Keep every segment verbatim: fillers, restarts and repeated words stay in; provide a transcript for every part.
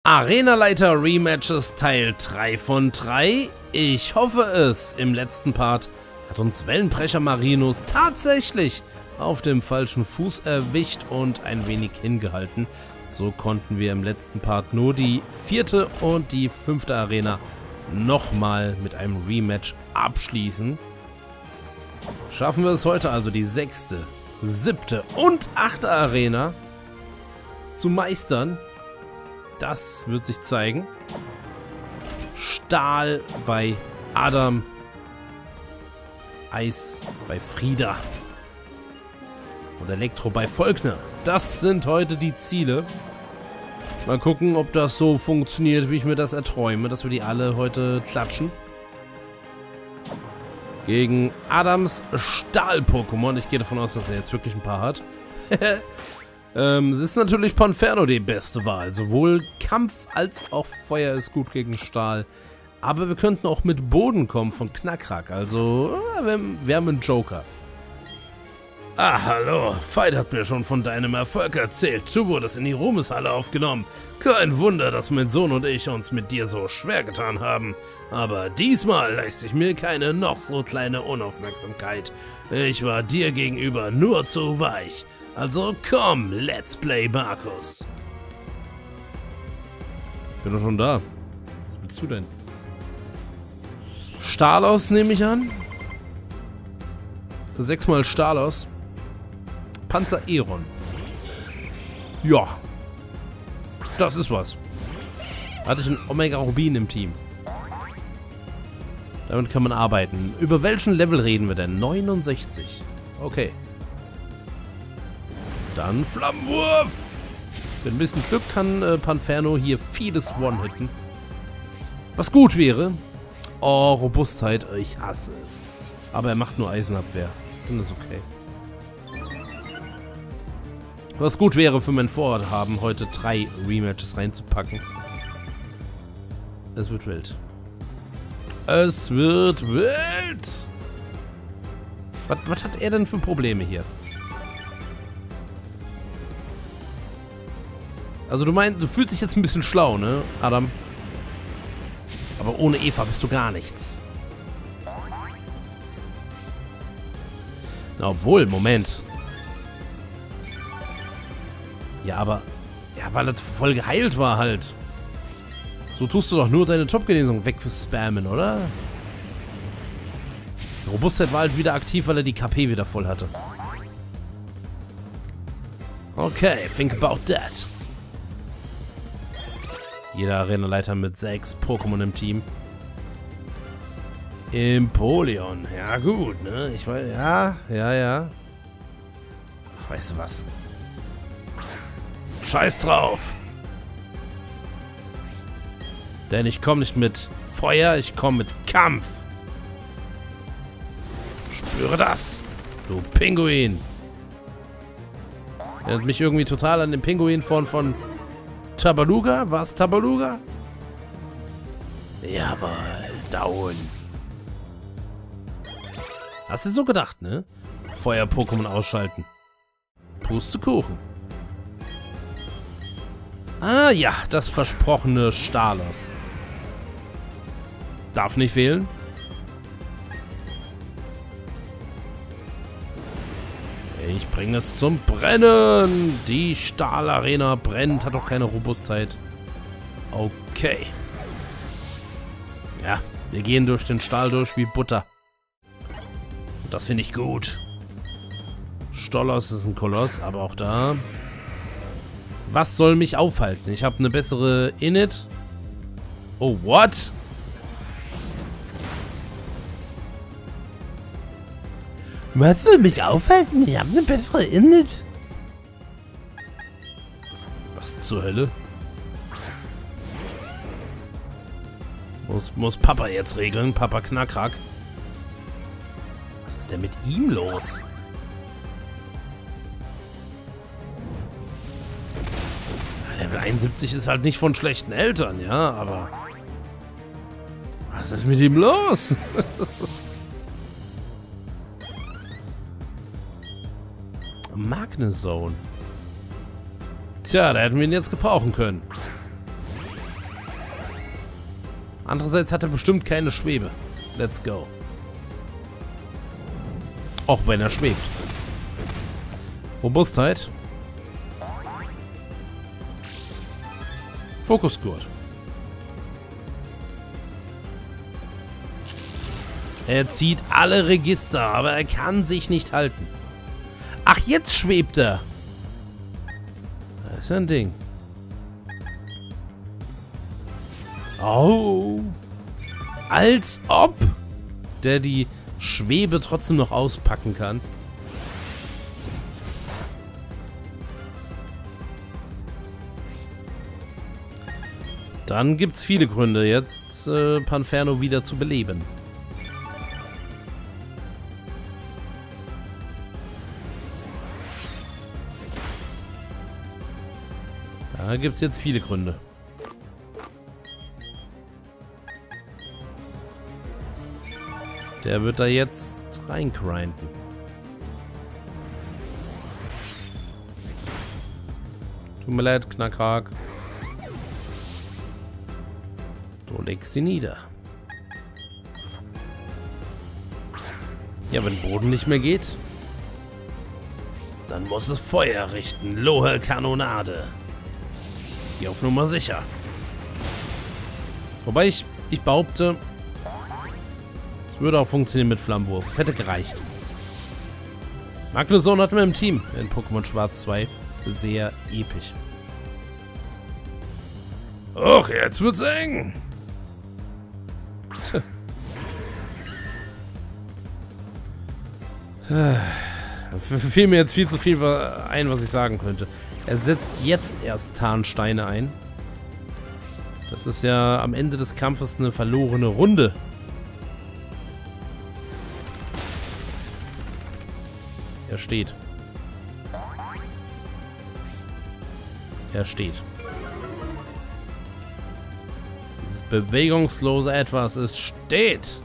Arenaleiter Rematches Teil drei von drei. Ich hoffe es. Im letzten Part hat uns Wellenbrecher Marinus tatsächlich auf dem falschen Fuß erwischt und ein wenig hingehalten. So konnten wir im letzten Part nur die vierte und die fünfte Arena nochmal mit einem Rematch abschließen. Schaffen wir es heute also, die sechste, siebte und achte Arena zu meistern? Das wird sich zeigen. Stahl bei Adam. Eis bei Frieda. Und Elektro bei Volkner. Das sind heute die Ziele. Mal gucken, ob das so funktioniert, wie ich mir das erträume, dass wir die alle heute klatschen. Gegen Adams Stahl-Pokémon. Ich gehe davon aus, dass er jetzt wirklich ein paar hat. ähm, es ist natürlich Panferno die beste Wahl. Sowohl Kampf als auch Feuer ist gut gegen Stahl. Aber wir könnten auch mit Boden kommen von Knackrack. Also, wir, wir haben einen Joker. Ah, hallo. Veit hat mir schon von deinem Erfolg erzählt. Du wurdest in die Ruhmeshalle aufgenommen. Kein Wunder, dass mein Sohn und ich uns mit dir so schwer getan haben. Aber diesmal leiste ich mir keine noch so kleine Unaufmerksamkeit. Ich war dir gegenüber nur zu weich. Also komm, let's play Markus. Bin doch schon da. Was willst du denn? Stalos nehme ich an. Sechsmal Stalos. Panzer Eron. Ja. Das ist was. Hatte ich einen Omega Rubin im Team. Damit kann man arbeiten. Über welchen Level reden wir denn? neunundsechzig. Okay. Dann Flammenwurf. Mit ein bisschen Glück kann äh, Panferno hier vieles One-Hitten. Was gut wäre. Oh, Robustheit. Ich hasse es. Aber er macht nur Eisenabwehr. Finde das okay. Was gut wäre für mein Vorhaben, heute drei Rematches reinzupacken. Es wird wild. Es wird wild! Was, was hat er denn für Probleme hier? Also du meinst, du fühlst dich jetzt ein bisschen schlau, ne, Adam? Aber ohne Eva bist du gar nichts. Na, obwohl, Moment. Ja, aber... Ja, weil das voll geheilt war halt. So tust du doch nur deine Top-Genesung weg für Spammen, oder? Die Robustheit war halt wieder aktiv, weil er die K P wieder voll hatte. Okay, think about that. Jeder Arenaleiter mit sechs Pokémon im Team. Empoleon. Ja gut, ne? Ich weiß, ja, ja, ja. Weißt du was? Scheiß drauf. Denn ich komme nicht mit Feuer, ich komme mit Kampf. Spüre das, du Pinguin. Erinnert mich irgendwie total an den Pinguin von, von Tabaluga. War es Tabaluga? Jawohl, down. Hast du so gedacht, ne? Feuer-Pokémon ausschalten. Pustekuchen. Ah ja, das versprochene Stalos. Darf nicht fehlen. Ich bringe es zum Brennen. Die Stahlarena brennt, hat doch keine Robustheit. Okay. Ja, wir gehen durch den Stahl durch wie Butter. Das finde ich gut. Stolos ist ein Koloss, aber auch da. Was soll mich aufhalten? Ich habe eine bessere Init. Oh, what? Was soll mich aufhalten? Ich habe eine bessere Init. Was zur Hölle? Muss, muss Papa jetzt regeln. Papa Knackrack. Was ist denn mit ihm los? Level einundsiebzig ist halt nicht von schlechten Eltern, ja, aber... Was ist mit ihm los? Magnezone. Tja, da hätten wir ihn jetzt gebrauchen können. Andererseits hat er bestimmt keine Schwebe. Let's go. Auch wenn er schwebt. Robustheit. Fokusgurt. Er zieht alle Register, aber er kann sich nicht halten. Ach, jetzt schwebt er. Das ist ja ein Ding. Oh. Als ob der die Schwebe trotzdem noch auspacken kann. Dann gibt es viele Gründe, jetzt äh, Panferno wieder zu beleben. Da gibt es jetzt viele Gründe. Der wird da jetzt reingrinden. Tut mir leid, Knackrack. Du legst sie nieder. Ja, wenn Boden nicht mehr geht, dann muss es Feuer richten. Lohe Kanonade. Die auf Nummer sicher. Wobei ich, ich behaupte, es würde auch funktionieren mit Flammenwurf. Es hätte gereicht. Magnuson hatten wir im Team in Pokémon Schwarz zwei. Sehr episch. Och, jetzt wird's eng. Fiel mir jetzt viel zu viel ein, was ich sagen könnte. Er setzt jetzt erst Tarnsteine ein. Das ist ja am Ende des Kampfes eine verlorene Runde. Er steht. Er steht. Dieses bewegungslose Etwas, es steht.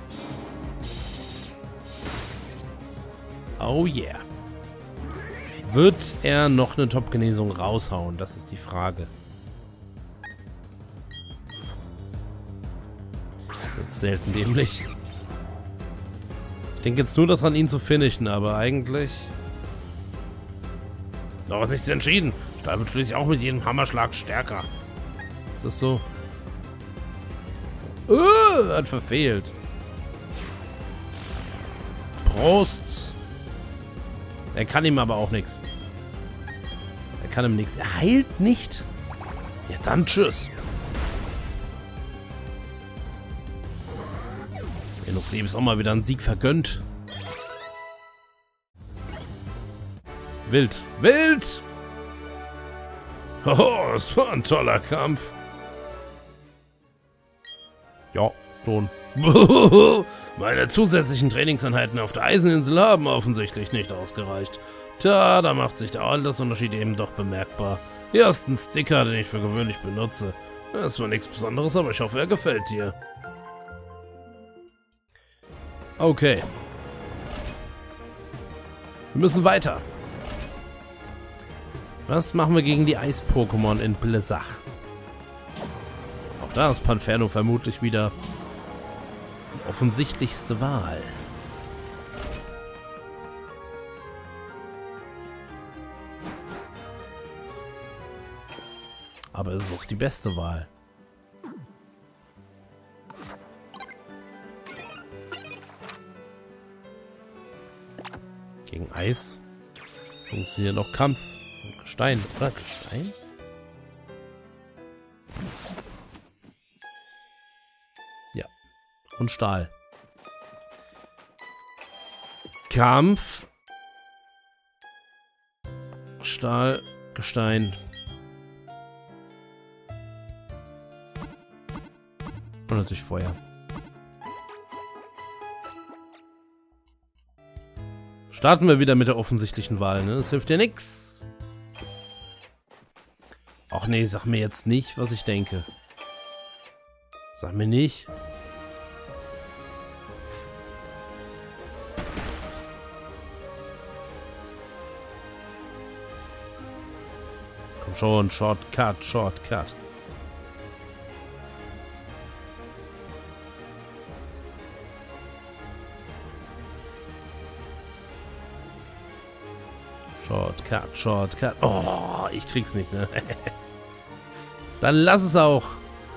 Oh yeah. Wird er noch eine Top-Genesung raushauen? Das ist die Frage. Das ist selten dämlich. Ich denke jetzt nur daran, ihn zu finishen, aber eigentlich... Noch nichts entschieden. Stahl wird schließlich auch mit jedem Hammerschlag stärker. Ist das so? Uh, hat verfehlt. Prost. Er kann ihm aber auch nichts. Er kann ihm nichts. Er heilt nicht. Ja, dann tschüss. Enofleb ist auch mal wieder ein Sieg vergönnt. Wild. Wild! Hoho, es war ein toller Kampf. Ja, schon. Meine zusätzlichen Trainingseinheiten auf der Eiseninsel haben offensichtlich nicht ausgereicht. Tja, da macht sich der Altersunterschied eben doch bemerkbar. Hier ist ein Sticker, den ich für gewöhnlich benutze. Das war nichts Besonderes, aber ich hoffe, er gefällt dir. Okay. Wir müssen weiter. Was machen wir gegen die Eis-Pokémon in Blissach? Auch da ist Panferno vermutlich wieder die offensichtlichste Wahl. Aber es ist auch die beste Wahl. Gegen Eis funktioniert noch Kampf. Gestein, oder? Gestein? Ja. Und Stahl. Kampf. Stahl, Gestein. Und natürlich Feuer. Starten wir wieder mit der offensichtlichen Wahl, ne? Das hilft ja nix. Ach nee, sag mir jetzt nicht, was ich denke. Sag mir nicht. Komm schon, Shortcut, Shortcut. Shortcut, Shortcut. Oh, ich krieg's nicht, ne? Dann lass es auch.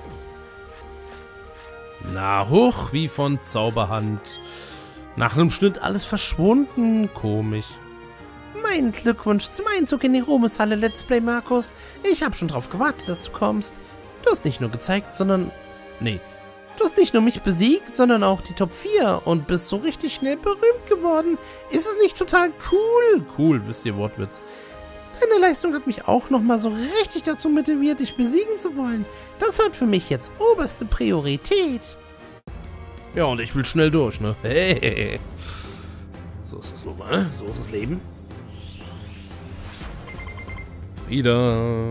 Na, hoch, wie von Zauberhand. Nach einem Schnitt alles verschwunden. Komisch. Mein Glückwunsch zum Einzug in die Ruhmeshalle, Let's Play Markus. Ich habe schon drauf gewartet, dass du kommst. Du hast nicht nur gezeigt, sondern... Nee. Du hast nicht nur mich besiegt, sondern auch die Top vier und bist so richtig schnell berühmt geworden. Ist es nicht total cool? Cool, wisst ihr, Wortwitz. Deine Leistung hat mich auch nochmal so richtig dazu motiviert, dich besiegen zu wollen. Das hat für mich jetzt oberste Priorität. Ja, und ich will schnell durch, ne? Hey. So ist es nun mal, so ist das Leben. Frieda.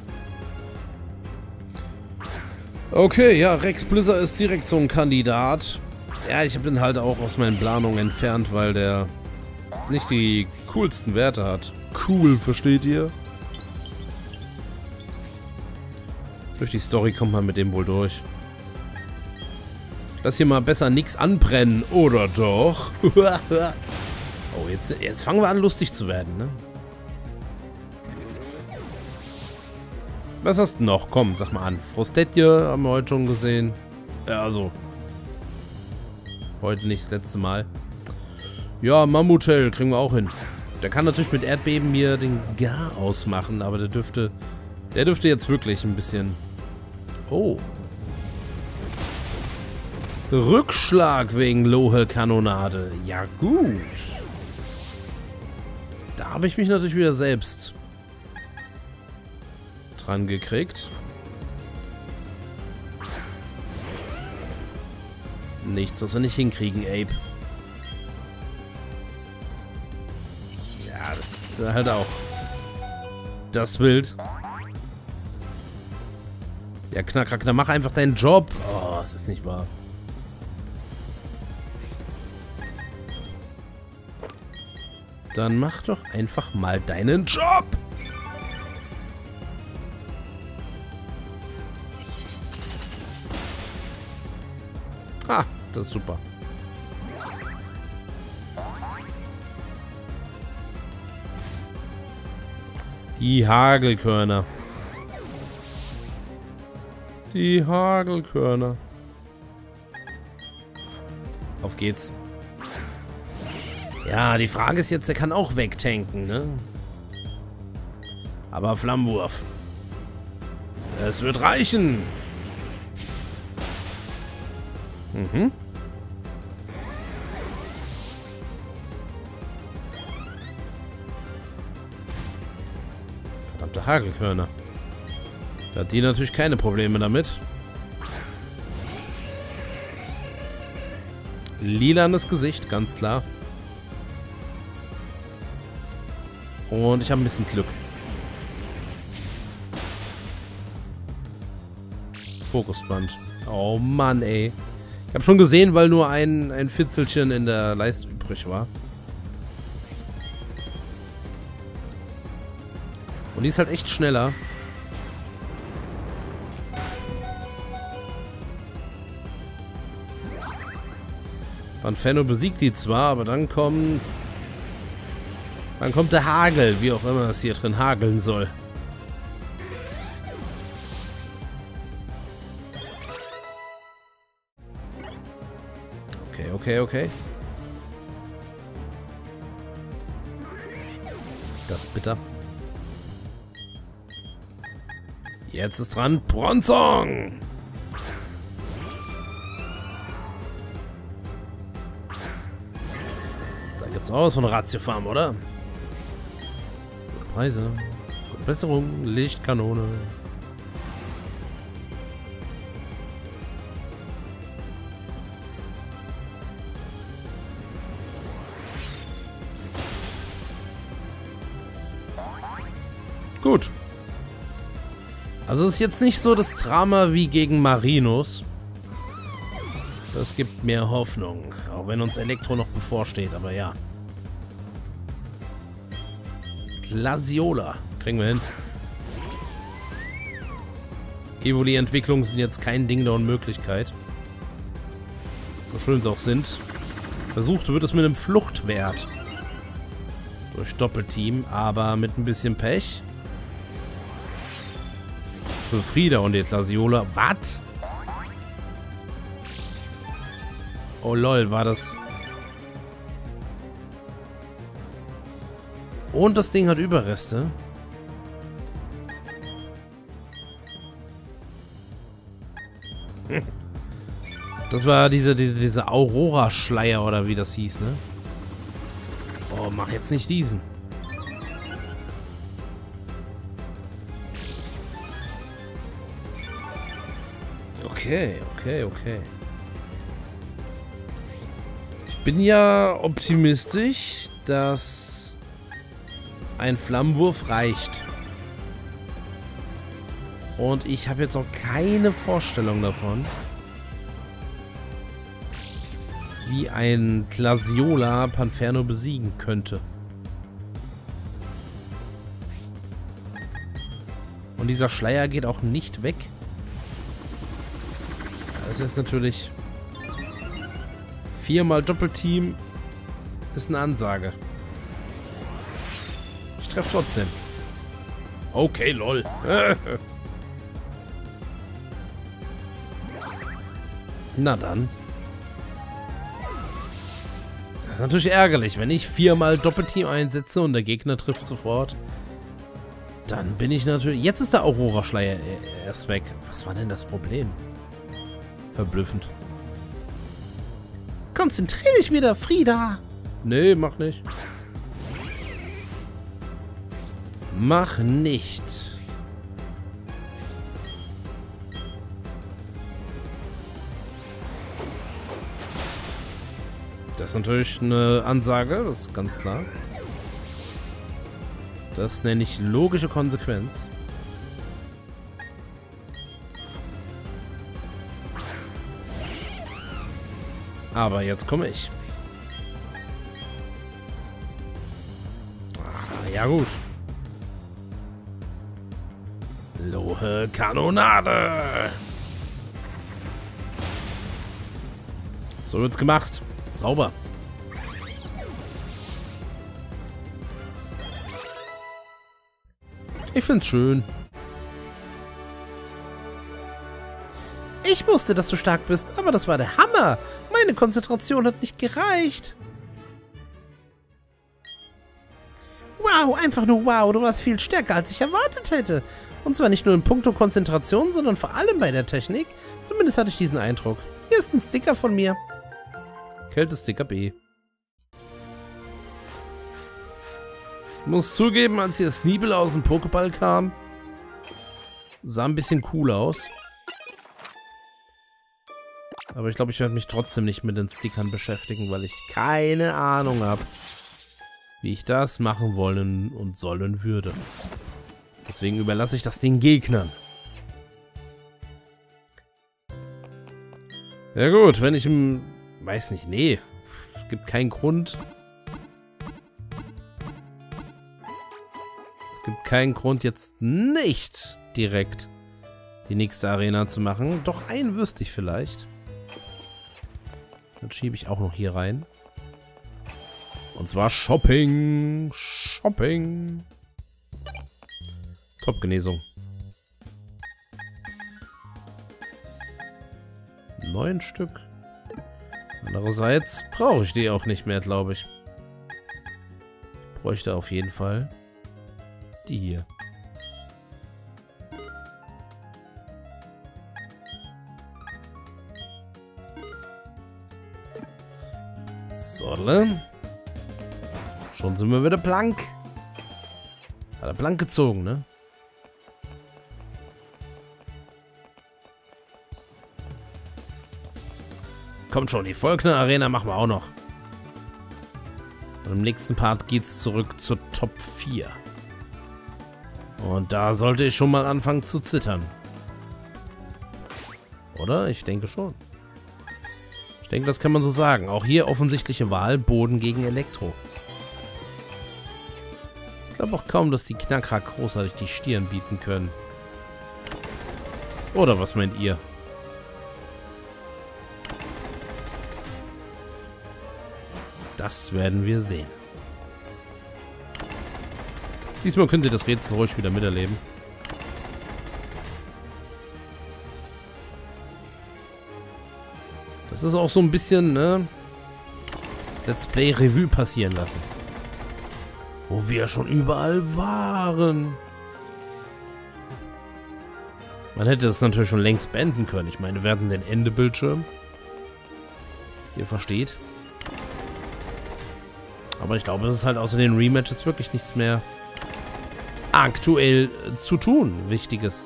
Okay, ja, Rex Blizzard ist direkt so ein Kandidat. Ja, ich habe den halt auch aus meinen Planungen entfernt, weil der nicht die coolsten Werte hat. Cool, versteht ihr? Durch die Story kommt man mit dem wohl durch. Lass hier mal besser nichts anbrennen, oder doch? Oh, jetzt, jetzt fangen wir an, lustig zu werden, ne? Was hast du noch? Komm, sag mal an. Frostetje haben wir heute schon gesehen. Ja, also. Heute nicht, das letzte Mal. Ja, Mammutel kriegen wir auch hin. Der kann natürlich mit Erdbeben mir den Gar ausmachen, aber der dürfte... Der dürfte jetzt wirklich ein bisschen... Oh. Rückschlag wegen Lohe-Kanonade. Ja, gut. Da habe ich mich natürlich wieder selbst... dran gekriegt. Nichts, was wir nicht hinkriegen, Ape. Ja, das ist halt auch das Wild. Ja, Knacker, Knacker, mach einfach deinen Job. Oh, es ist nicht wahr. Dann mach doch einfach mal deinen Job. Ah, das ist super. Die Hagelkörner. Die Hagelkörner. Auf geht's. Ja, die Frage ist jetzt, der kann auch wegtanken, ne? Aber Flammenwurf. Es wird reichen. Mhm. Verdammte Hagelkörner. Da hat die natürlich keine Probleme damit. Lilanes Gesicht, ganz klar. Und ich habe ein bisschen Glück. Fokusband. Oh Mann, ey. Ich habe schon gesehen, weil nur ein, ein Fitzelchen in der Leiste übrig war. Und die ist halt echt schneller. Panferno besiegt die zwar, aber dann kommt... Dann kommt der Hagel, wie auch immer es hier drin hageln soll. Okay, okay, okay. Das ist bitter. Jetzt ist dran Bronzong! Da gibt's auch was von Ratio Farm, oder? Gute Preise. Gute Besserung. Lichtkanone. Gut. Also es ist jetzt nicht so das Drama wie gegen Marinus. Das gibt mir Hoffnung. Auch wenn uns Elektro noch bevorsteht, aber ja. Glasiola. Kriegen wir hin. Evoli-Entwicklungen sind jetzt kein Ding der Unmöglichkeit. So schön sie auch sind. Versucht wird es mit einem Fluchtwert. Durch Doppelteam, aber mit ein bisschen Pech. Für Frieda und die Glasiola. Was? Oh lol, war das... Und das Ding hat Überreste. Das war diese, diese, diese Aurora-Schleier oder wie das hieß, ne? Oh, mach jetzt nicht diesen. Okay, okay, okay. Ich bin ja optimistisch, dass ein Flammenwurf reicht. Und ich habe jetzt auch keine Vorstellung davon, wie ein Glasiola Panferno besiegen könnte. Und dieser Schleier geht auch nicht weg. Das ist natürlich... Viermal Doppelteam ist eine Ansage. Ich treffe trotzdem. Okay, lol. Na dann. Das ist natürlich ärgerlich, wenn ich viermal Doppelteam einsetze und der Gegner trifft sofort. Dann bin ich natürlich... Jetzt ist der Aurora-Schleier erst weg. Was war denn das Problem? Verblüffend. Konzentrier dich wieder, Frieda! Nee, mach nicht. Mach nicht. Das ist natürlich eine Ansage, das ist ganz klar. Das nenne ich logische Konsequenz. Aber jetzt komme ich. Ah, ja gut. Lohe Kanonade. So wird's gemacht. Sauber. Ich find's schön. Ich wusste, dass du stark bist, aber das war der Hammer. Meine Konzentration hat nicht gereicht. Wow, einfach nur wow. Du warst viel stärker, als ich erwartet hätte. Und zwar nicht nur in puncto Konzentration, sondern vor allem bei der Technik. Zumindest hatte ich diesen Eindruck. Hier ist ein Sticker von mir. Kältesticker B. Ich muss zugeben, als hier Sneebel aus dem Pokéball kam, sah ein bisschen cool aus. Aber ich glaube, ich werde mich trotzdem nicht mit den Stickern beschäftigen, weil ich keine Ahnung habe, wie ich das machen wollen und sollen würde. Deswegen überlasse ich das den Gegnern. Ja gut, wenn ich im... Weiß nicht, nee. Es gibt keinen Grund. Es gibt keinen Grund, jetzt nicht direkt die nächste Arena zu machen. Doch einen wüsste ich vielleicht. Dann schiebe ich auch noch hier rein. Und zwar Shopping. Shopping. Top-Genesung. Neun Stück. Andererseits brauche ich die auch nicht mehr, glaube ich. Ich bräuchte auf jeden Fall die hier. So, schon sind wir wieder blank. Hat er blank gezogen, ne? Kommt schon, die Volkner Arena machen wir auch noch. Und im nächsten Part geht's zurück zur Top vier. Und da sollte ich schon mal anfangen zu zittern. Oder? Ich denke schon. Ich denke, das kann man so sagen. Auch hier offensichtliche Wahl, Boden gegen Elektro. Ich glaube auch kaum, dass die Knacker großartig die Stirn bieten können. Oder was meint ihr? Das werden wir sehen. Diesmal könnt ihr das Rätsel ruhig wieder miterleben. Das ist auch so ein bisschen, ne? Das Let's Play Revue passieren lassen. Wo wir schon überall waren. Man hätte das natürlich schon längst beenden können. Ich meine, wir hatten den Endebildschirm. Ihr versteht. Aber ich glaube, es ist halt außer den Rematches wirklich nichts mehr aktuell zu tun. Wichtiges.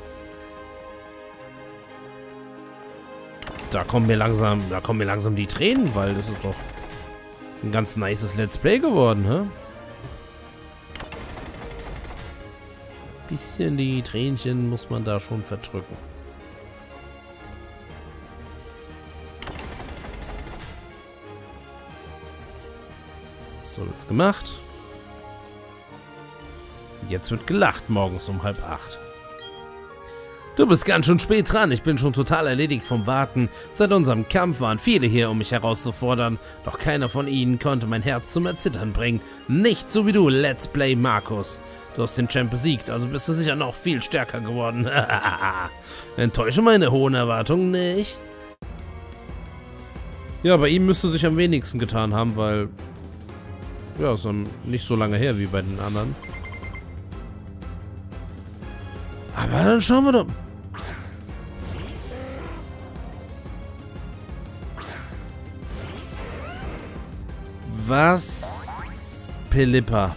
Da kommen mir langsam, da kommen mir langsam die Tränen, weil das ist doch ein ganz nices Let's Play geworden, hä? Bisschen die Tränchen muss man da schon verdrücken. So wird's gemacht. Jetzt wird gelacht morgens um halb acht. Du bist ganz schön spät dran. Ich bin schon total erledigt vom Warten. Seit unserem Kampf waren viele hier, um mich herauszufordern. Doch keiner von ihnen konnte mein Herz zum Erzittern bringen. Nicht so wie du, Let's Play Markus. Du hast den Champ besiegt, also bist du sicher noch viel stärker geworden. Enttäusche meine hohen Erwartungen nicht. Ja, bei ihm müsste sich am wenigsten getan haben, weil... Ja, ist nicht so lange her wie bei den anderen. Aber dann schauen wir doch... Was? Pelipper.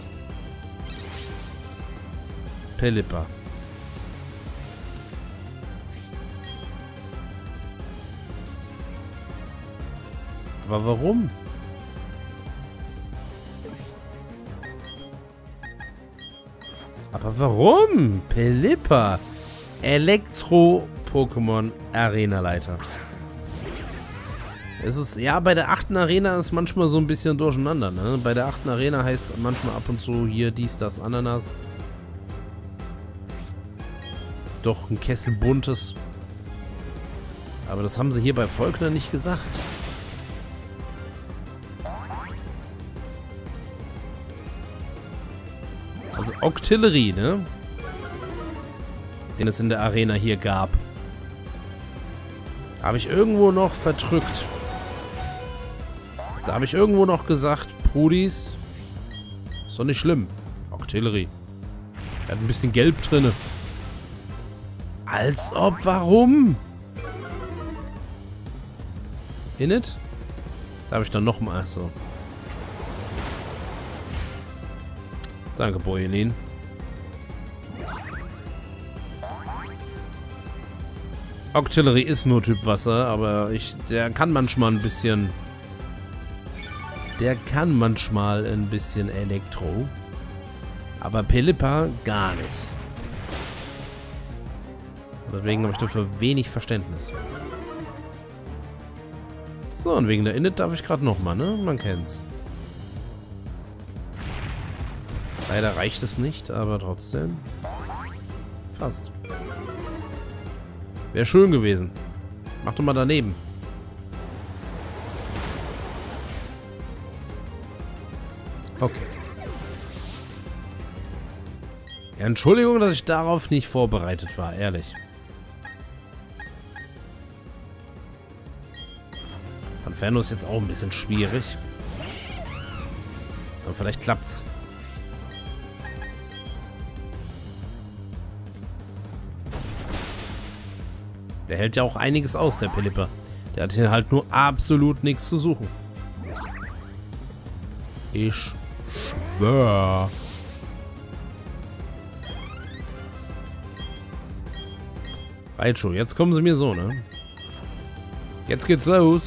Pelipper. Aber warum? Aber warum? Pelipper. Elektro-Pokémon Arena-Leiter. Es ist, ja, bei der achten Arena ist manchmal so ein bisschen durcheinander, ne? Bei der achten Arena heißt manchmal ab und zu hier dies, das, Ananas. Doch ein Kessel buntes. Aber das haben sie hier bei Volkner nicht gesagt. Also Octillery, ne? Den es in der Arena hier gab. Habe ich irgendwo noch verdrückt. Da habe ich irgendwo noch gesagt, Brudis, ist doch nicht schlimm. Octillery. Er hat ein bisschen Gelb drinne. Als ob, warum? Init? Da habe ich dann noch mal, so. Danke, Bojelin. Octillery ist nur Typ Wasser, aber ich, der kann manchmal ein bisschen... Der kann manchmal ein bisschen Elektro. Aber Pelipper gar nicht. Deswegen habe ich dafür wenig Verständnis. So, und wegen der Init darf ich gerade nochmal, ne? Man kennt's. Leider reicht es nicht, aber trotzdem. Fast. Wäre schön gewesen. Mach doch mal daneben. Okay. Ja, Entschuldigung, dass ich darauf nicht vorbereitet war, ehrlich. Inferno ist jetzt auch ein bisschen schwierig. Aber vielleicht klappt's. Der hält ja auch einiges aus, der Pelipper. Der hat hier halt nur absolut nichts zu suchen. Ich schwör. Raichu, jetzt kommen sie mir so, ne? Jetzt geht's los.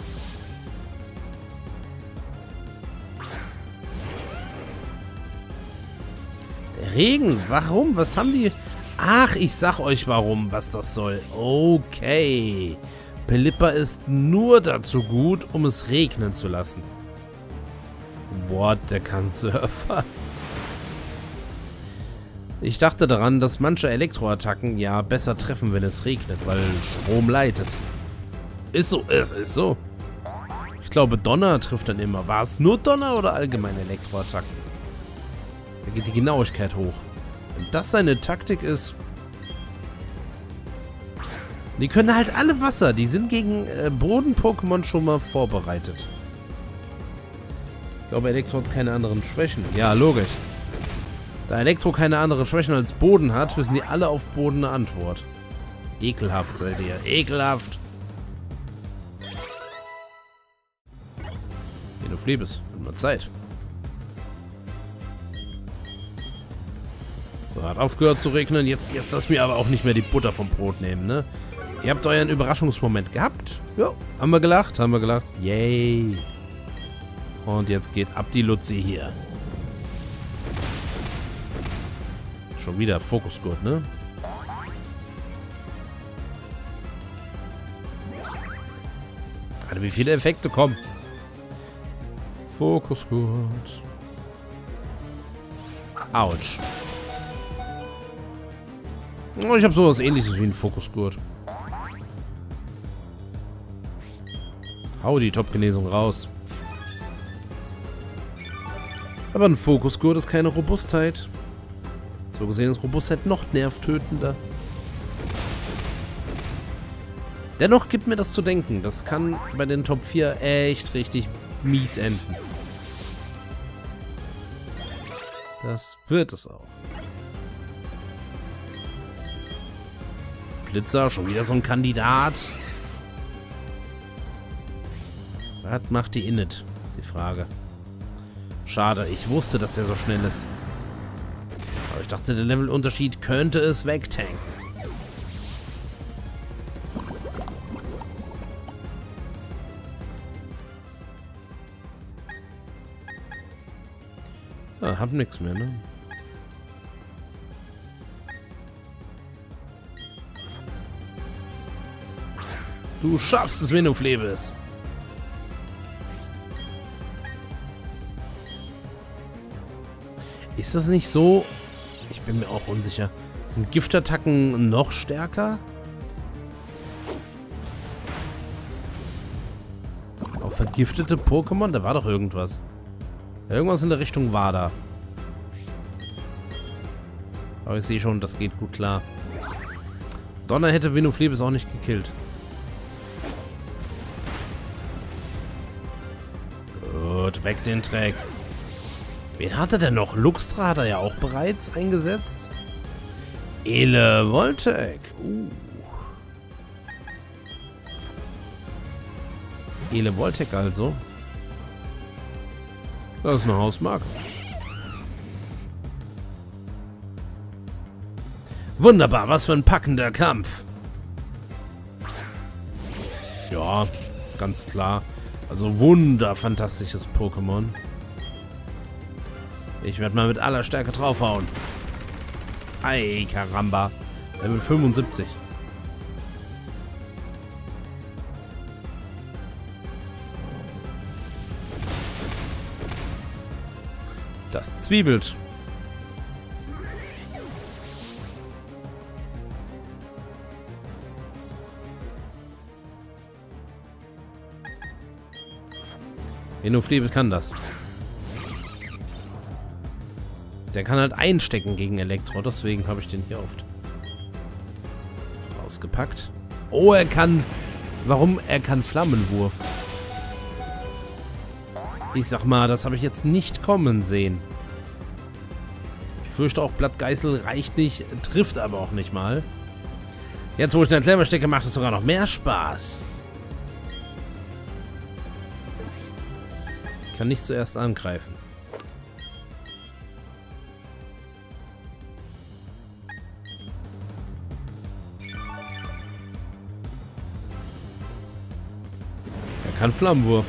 Der Regen, warum? Was haben die... Ach, ich sag euch warum, was das soll. Okay. Pelipper ist nur dazu gut, um es regnen zu lassen. What, der kann Surfer. Ich dachte daran, dass manche Elektroattacken ja besser treffen, wenn es regnet, weil Strom leitet. Ist so, es ist so. Ich glaube, Donner trifft dann immer. War es nur Donner oder allgemein Elektroattacken? Da geht die Genauigkeit hoch. Wenn das seine Taktik ist... Die können halt alle Wasser. Die sind gegen äh, Boden-Pokémon schon mal vorbereitet. Ich glaube, Elektro hat keine anderen Schwächen. Ja, logisch. Da Elektro keine anderen Schwächen als Boden hat, wissen die alle auf Boden eine Antwort. Ekelhaft seid ihr. Ekelhaft. Wenn du fliebst, wird mal Zeit. So, hat aufgehört zu regnen. Jetzt, jetzt lass mir aber auch nicht mehr die Butter vom Brot nehmen, ne? Ihr habt euren Überraschungsmoment gehabt. Ja, haben wir gelacht, haben wir gelacht. Yay. Und jetzt geht ab die Luzi hier. Schon wieder Fokusgurt, ne? Gerade wie viele Effekte kommen. Fokusgurt. Autsch. Oh, ich habe sowas Ähnliches wie ein Fokusgurt. Hau die Top-Genesung raus. Aber ein Fokusgurt ist keine Robustheit. So gesehen ist Robustheit noch nervtötender. Dennoch gibt mir das zu denken. Das kann bei den Top vier echt richtig mies enden. Das wird es auch. Blitzer, schon wieder so ein Kandidat. Was macht die Init? Ist die Frage. Schade, ich wusste, dass der so schnell ist. Aber ich dachte, der Levelunterschied könnte es wegtanken. Ah, hab nix mehr, ne? Du schaffst es, wenn du lebst. Ist das nicht so? Ich bin mir auch unsicher. Sind Giftattacken noch stärker? Auf vergiftete Pokémon? Da war doch irgendwas. Irgendwas in der Richtung war da. Aber ich sehe schon, das geht gut klar. Donner hätte Venuflebes auch nicht gekillt. Gut, weg den Dreck. Wen hat er denn noch? Luxtra hat er ja auch bereits eingesetzt. Ele Voltec. Uh. Ele Voltec also. Das ist eine Hausmarke. Wunderbar, was für ein packender Kampf. Ja, ganz klar. Also wunderfantastisches Pokémon. Ich werde mal mit aller Stärke draufhauen. Ei, Karamba. Level fünfundsiebzig. Das zwiebelt. Venuflebes kann das. Der kann halt einstecken gegen Elektro, deswegen habe ich den hier oft rausgepackt. Oh, er kann... Warum? Er kann Flammenwurf. Ich sag mal, das habe ich jetzt nicht kommen sehen. Ich fürchte auch, Blattgeißel reicht nicht, trifft aber auch nicht mal. Jetzt, wo ich den Klemmer stecke, macht es sogar noch mehr Spaß. Ich kann nicht zuerst angreifen. Er kann Flammenwurf.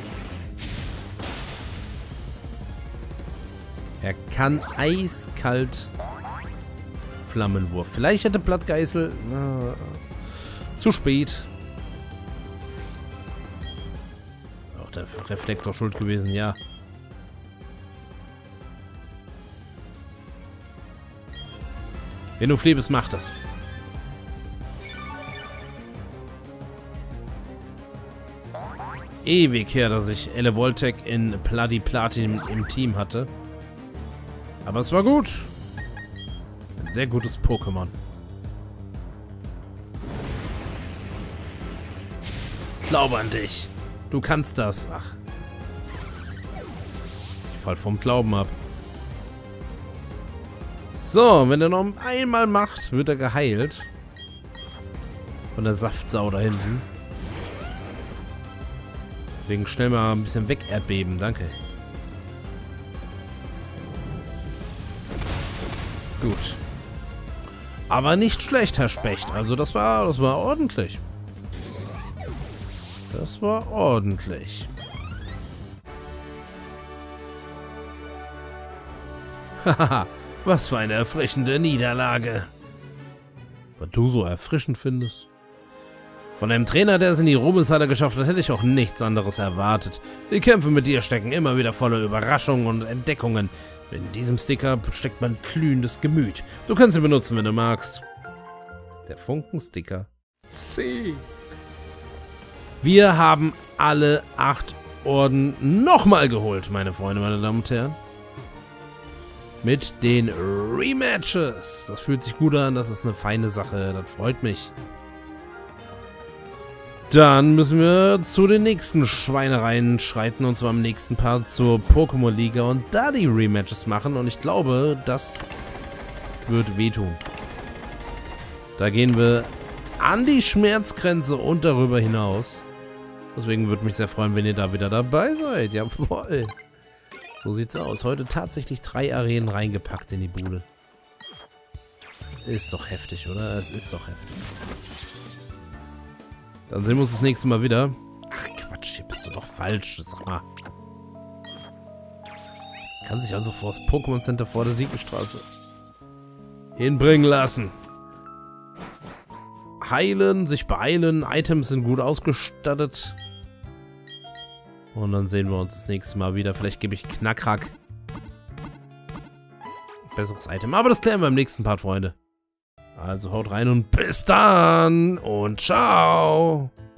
Er kann eiskalt Flammenwurf. Vielleicht hätte Blattgeißel äh, zu spät. Auch der Reflektor schuld gewesen, ja. Venuflebes macht das. Ewig her, dass ich Elle Voltec in Bloody Platin im Team hatte. Aber es war gut. Ein sehr gutes Pokémon. Ich glaube an dich. Du kannst das. Ach. Ich fall vom Glauben ab. So, wenn er noch einmal macht, wird er geheilt. Von der Saftsau da hinten. Deswegen schnell mal ein bisschen weg Erdbeben. Danke. Gut. Aber nicht schlecht, Herr Specht. Also das war, das war ordentlich. Das war ordentlich. Haha, was für eine erfrischende Niederlage. Was du so erfrischend findest? Von einem Trainer, der es in die Ruhmeshalle geschafft hat, hätte ich auch nichts anderes erwartet. Die Kämpfe mit dir stecken immer wieder voller Überraschungen und Entdeckungen. In diesem Sticker steckt mein glühendes Gemüt. Du kannst ihn benutzen, wenn du magst. Der Funkensticker. C. Wir haben alle acht Orden nochmal geholt, meine Freunde, meine Damen und Herren. Mit den Rematches. Das fühlt sich gut an, das ist eine feine Sache, das freut mich. Dann müssen wir zu den nächsten Schweinereien schreiten, und zwar im nächsten Part zur Pokémon-Liga und da die Rematches machen. Und ich glaube, das wird wehtun. Da gehen wir an die Schmerzgrenze und darüber hinaus. Deswegen würde mich sehr freuen, wenn ihr da wieder dabei seid. Jawohl. So sieht's aus. Heute tatsächlich drei Arenen reingepackt in die Bude. Ist doch heftig, oder? Es ist doch heftig. Dann sehen wir uns das nächste Mal wieder. Ach Quatsch, hier bist du doch falsch. Sag mal. Kann sich also vor das Pokémon Center vor der Siegelstraße hinbringen lassen. Heilen, sich beeilen. Items sind gut ausgestattet. Und dann sehen wir uns das nächste Mal wieder. Vielleicht gebe ich Knackrack ein besseres Item. Aber das klären wir im nächsten Part, Freunde. Also haut rein und bis dann und ciao.